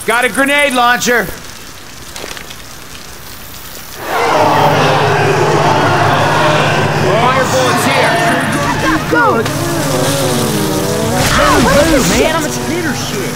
Got a grenade launcher. Fire bullets here. Go! Move, man, I'm a skater shit.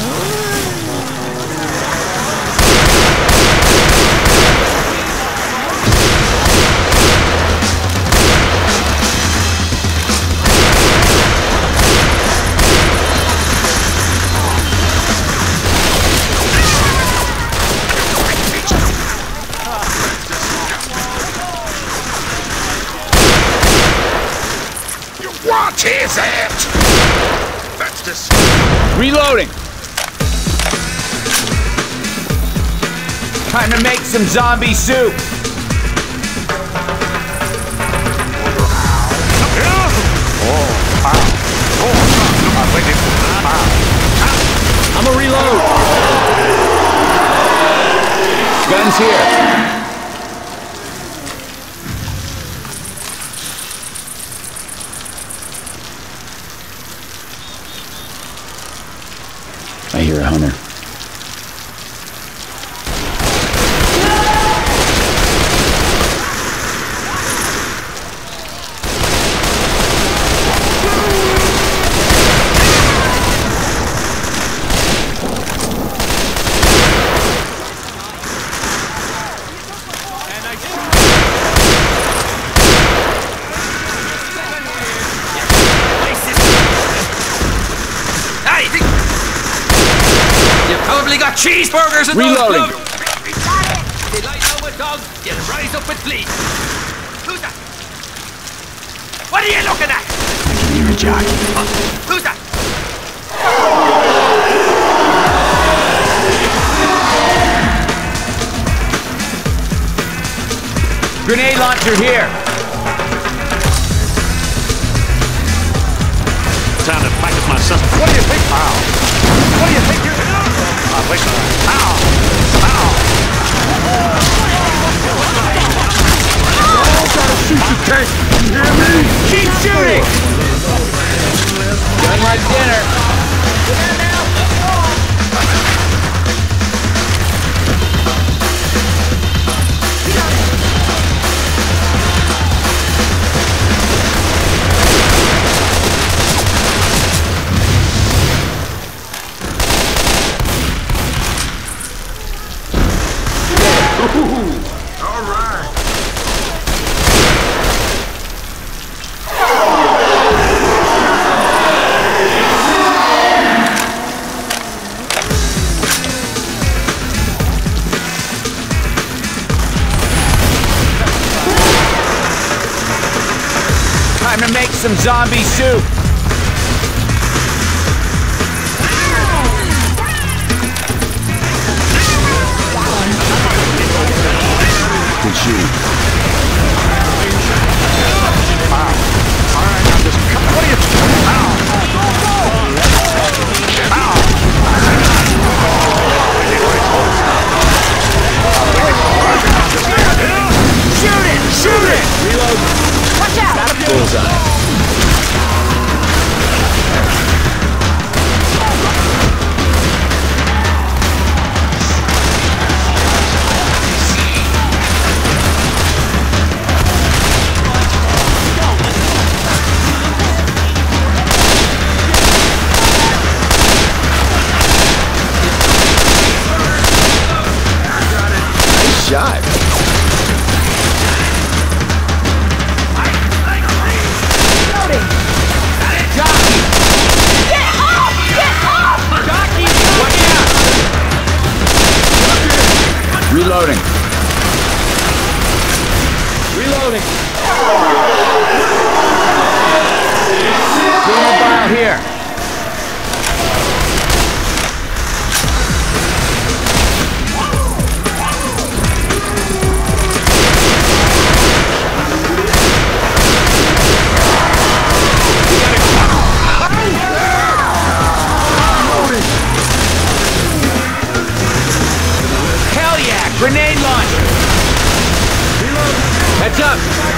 What is it? That's this. Reloading. Time to make some zombie soup. I'm a reload. Guns here. I hear a hunter. Got cheeseburgers and reloading. They lie down with dogs, you rise up with fleas. Who's that? What are you looking at? I can hear a jockey. Who's that? Grenade launcher here. Time to practice my system. What do you think, pal? What do you think you're doing? Ow! Gotta shoot the tank! You hear me? Keep shooting! Done my dinner. All right. Time to make some zombie soup. Good shooting. Shoot it! Reload. Watch out! Bullseye. Shot. Jockey! Get off! Get off! Jockey! Watch out! Reloading. Reloading. Doing a bile here. Grenade launcher! Reload! Heads up!